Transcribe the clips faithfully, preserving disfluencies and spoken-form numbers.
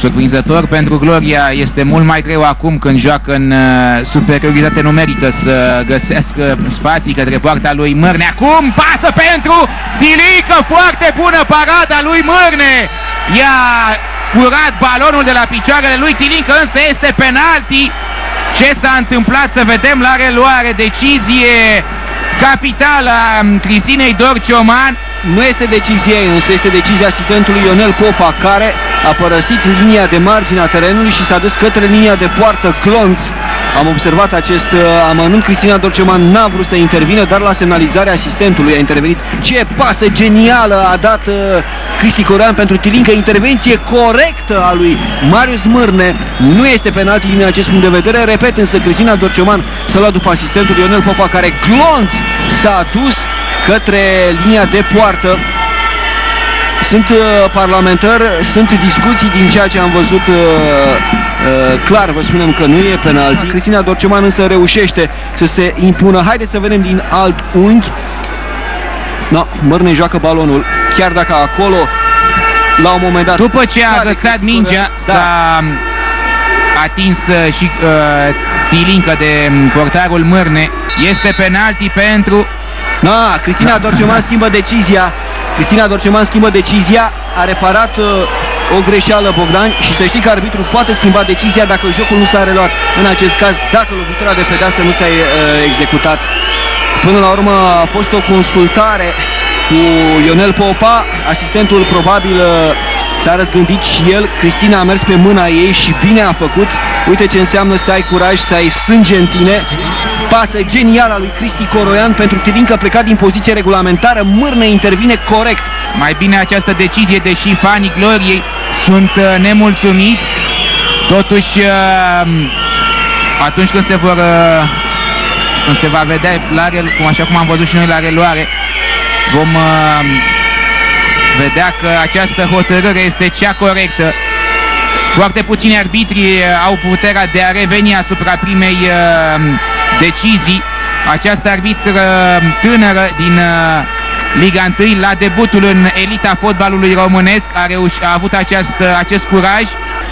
Surprinzător pentru Gloria, este mult mai greu acum când joacă în uh, superioritate numerică să găsească spații către poarta lui Mârne. Acum pasă pentru Tilică, foarte bună parada lui Mârne. I-a furat balonul de la picioarele lui Tilică, însă este penalti. Ce s-a întâmplat să vedem la reluare, decizie capitală a Cristinei Dorcioman. Nu este decizia ei, însă este decizia asistentului Ionel Popa, care a părăsit linia de margine a terenului și s-a dus către linia de poartă Clonț. Am observat acest amănunt. Cristina Dorcioman n-a vrut să intervină, dar la semnalizarea asistentului a intervenit. Ce pasă genială a dat uh, Cristi Coroian pentru Tilincă, intervenție corectă a lui Marius Mârne. Nu este penalti din acest punct de vedere, repet, însă Cristina Dorcioman s-a luat după asistentul Ionel Popa, care Clonț s-a dus către linia de poartă. Sunt uh, parlamentari, sunt discuții din ceea ce am văzut uh, uh, clar, vă spunem că nu e penalti. Cristina Dorcioman însă reușește să se impună. Haideți să vedem din alt unghi. No, Mârne joacă balonul, chiar dacă acolo la un moment dat, după ce a agățat mingea, da, s-a atins și uh, Tilincă de portarul Mârne. Este penalti pentru... Da, Cristina Dorcioman schimbă decizia. Cristina Dorcioman schimbă decizia, a reparat uh, o greșeală Bogdan și să știi că arbitrul poate schimba decizia dacă jocul nu s-a reluat. În acest caz, dacă lovitura de pedeapsă nu s-a uh, executat. Până la urmă a fost o consultare cu Ionel Popa, asistentul probabil uh, s-a răzgândit și el. Cristina a mers pe mâna ei și bine a făcut. Uite ce înseamnă să ai curaj, să ai sânge în tine. Pasă genială a lui Cristi Coroian pentru Tilincă, plecat din poziție regulamentară. Mârne intervine corect. Mai bine această decizie, deși fanii Gloriei sunt uh, nemulțumiți. Totuși, uh, atunci când se vor uh, când se va vedea la rel, cum așa cum am văzut și noi la reluare, vom uh, vedea că această hotărâre este cea corectă. Foarte puțini arbitri au puterea de a reveni asupra primei uh, decizii. Această arbitră tânără din uh, Liga unu, la debutul în elita fotbalului românesc, a, reuș- a avut acest, acest curaj.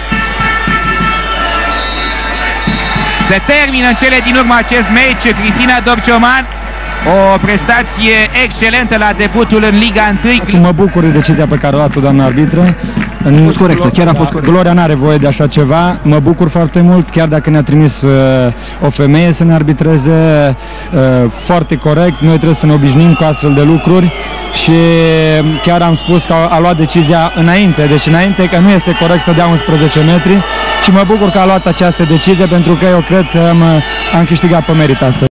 Se termină în cele din urmă acest meci. Cristina Dorcioman, o prestație excelentă la debutul în Liga unu. Mă bucur de decizia pe care a luat-o doamna arbitră. A fost corectă, chiar a fost corectă. Gloria n-are voie de așa ceva. Mă bucur foarte mult, chiar dacă ne-a trimis uh, o femeie să ne arbitreze uh, foarte corect. Noi trebuie să ne obișnim cu astfel de lucruri și chiar am spus că a, a luat decizia înainte, deci înainte, că nu este corect să dea unsprezece metri și mă bucur că a luat această decizie, pentru că eu cred că am, am câștigat pe merit astăzi.